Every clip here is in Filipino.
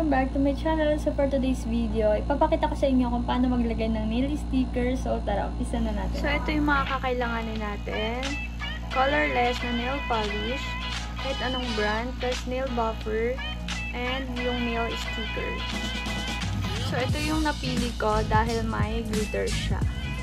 welcome back to my channel. So for today's video, ipapakita ko sa inyo kung paano maglagay ng nail sticker. So tara, umpisa na natin. So ito yung mga kakailanganin natin. Colorless na nail polish, kahit anong brand, plus nail buffer, and yung nail sticker. So ito yung napili ko dahil may glitter siya.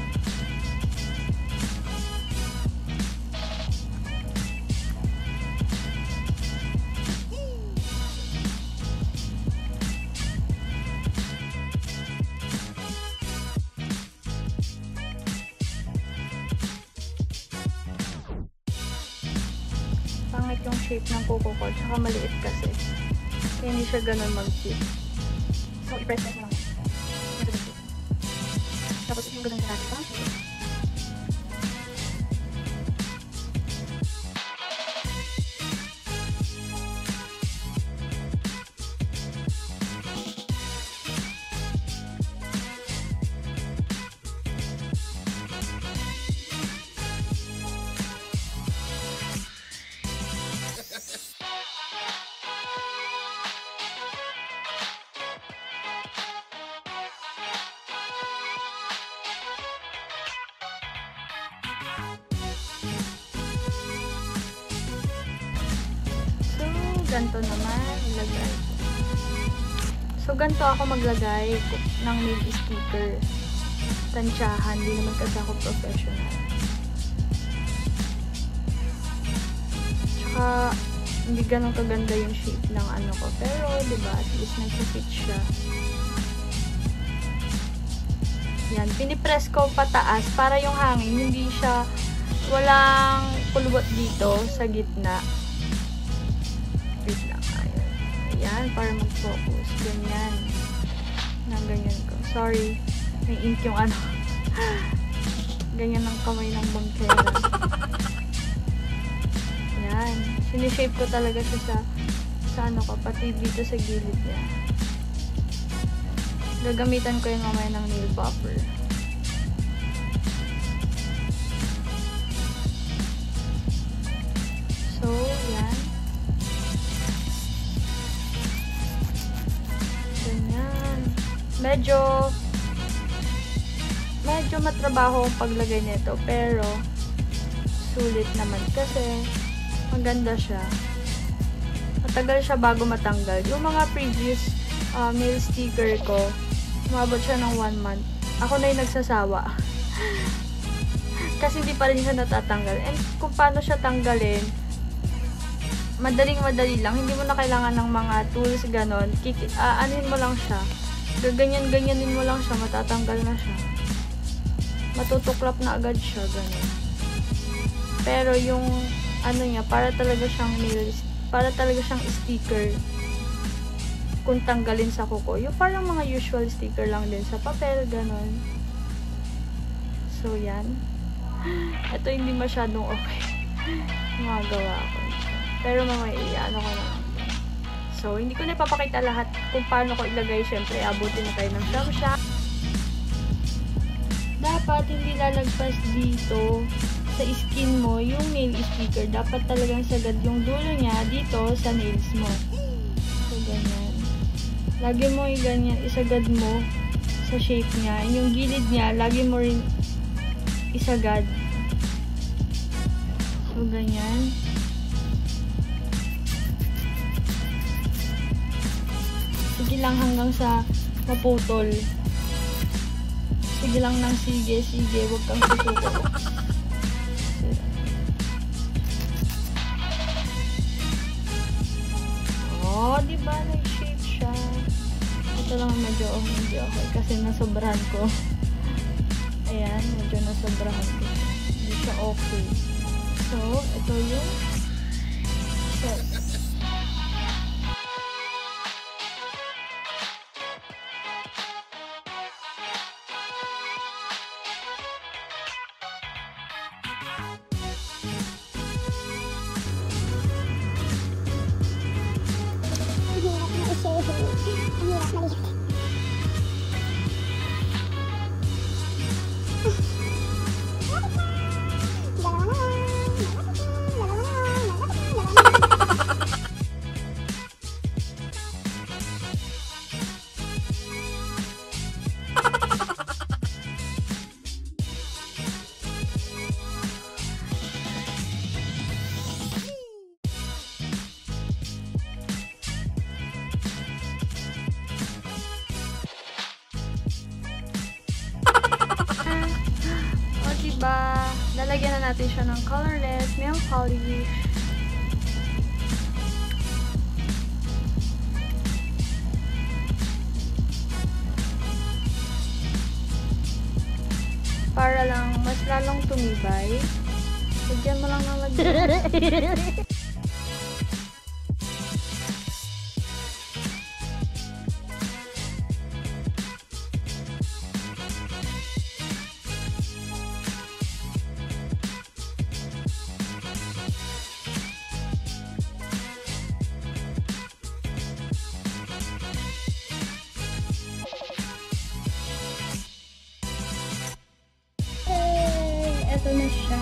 Pangit yung shape ng kuko ko, tsaka maliit kasi. Kaya hindi siya ganun mag-fit. So, i-press mo lang. Tapos, yung ganun ka natin. Ganito naman ilagay. So ganito ako maglagay ng nail sticker. Tansyahan, hindi naman kasi ako professional. Tsaka hindi ganun kaganda yung shape ng ano ko, pero diba at least nag-fit siya. Yan, pinipress ko pataas para yung hangin hindi siya walang kulubot dito sa gitna. Wait lang. Ayan, para mag-focus. Ganyan. Ganyan ko. Sorry. May ink yung ano. Ganyan ang kamay ng bangkera. Ayan. Sinishape ko talaga siya sa ano ko. Pati dito sa gilid niya. Gagamitan ko yung mamaya ng nail buffer. So, yan. Medyo matrabaho ang paglagay nito, pero sulit naman kasi maganda siya. Matagal siya bago matanggal. Yung mga previous nail sticker ko, umabot siya ng 1 month. Ako na yung nagsasawa. Kasi hindi pa rin siya natatanggal. And kung paano siya tanggalin, madaling-madali lang. Hindi mo na kailangan ng mga tools, ganon. Anuhin mo lang siya. Gaganyan-ganyanin mo lang siya, matatanggal na siya. Matutuklap na agad siya, ganun. Pero yung ano niya, para talaga siyang nails, para talaga siyang sticker kung tanggalin sa kuko. Yung parang mga usual sticker lang din sa papel, ganun. So, yan. Ito hindi masyadong okay. Magawa ko. Pero mamaya, ano ko na. So, hindi ko na ipapakita lahat kung paano ko ilagay. Siyempre, abutin na tayo ng siyam-siyam. Dapat hindi lalagpas dito sa skin mo yung nail sticker. Dapat talagang sagad yung dulo niya dito sa nails mo. So, ganyan. Lagi mo ganyan, isagad mo sa shape niya. Yung gilid niya, lagi mo rin isagad. So, ganyan. Sige lang hanggang sa maputol. Sige lang ng sige. Huwag kang susuko. Oh, diba? Nag-shape siya. Ito lang medyo okay. Kasi nasobrahan ko. Ayan, medyo nasobrahan ko. Hindi siya okay. So, ito yung set. lalagyan na natin siya ng colorless nail polish. Para lang mas lalong tumibay. Lagyan mo lang ng lagyan. Ito na siya.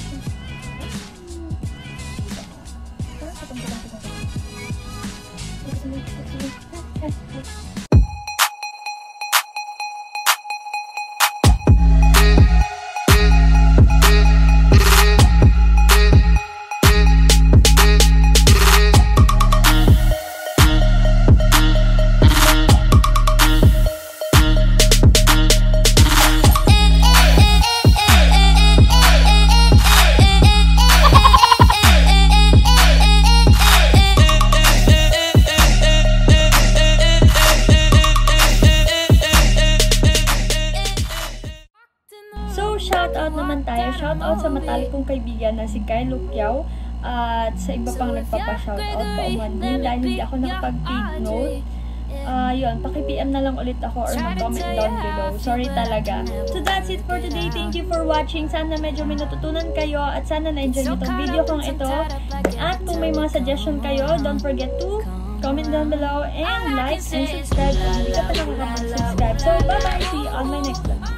Shoutout naman tayo. Shoutout sa matalik kong kaibigan na si Kai Lukyao at sa iba pang nagpapa-shoutout pa umandin dahil hindi ako nakapag-take note. Yun, paki-PM na lang ulit ako or mag-comment down below. Sorry talaga. So that's it for today. Thank you for watching. Sana medyo may natutunan kayo at sana na-enjoy nyo itong video kong ito. At kung may mga suggestion kayo, don't forget to comment down below and like and subscribe kung hindi ka pa nakakapag-subscribe. So bye-bye! See you on my next vlog.